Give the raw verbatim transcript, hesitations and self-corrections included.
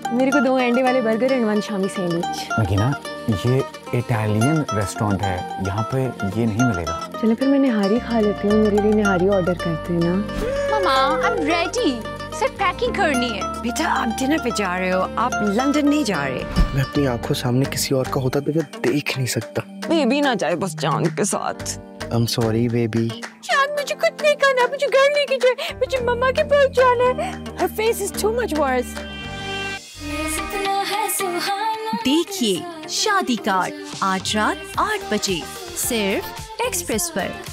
मेरे को दो अंडे वाले burger and one shami sandwich. मकीना, ये इटालियन रेस्टोरेंट है, यहाँ पे ये नहीं मिलेगा। चलो फिर मैं निहारी खा लेती हूँ, मेरे लिए निहारी ऑर्डर करते हैं ना। मामा, आई एम रेडी, सिर्फ पैकिंग करनी है। बेटा आप डिनर पे जा रहे हो, आप लंदन नहीं जा रहे। मैं अपनी आंखों सामने किसी और का होता तो मैं देख नहीं सकता। बेबी ना जाए बस जान के साथ। I'm sorry baby. चांद, मुझे कुछ नहीं करना, मुझे घर लेके जाए, मुझे मम्मा के पास जाना है। Her face is too much worse. देखिए शादी कार्ड आज रात आठ बजे सिर्फ एक्सप्रेस पर।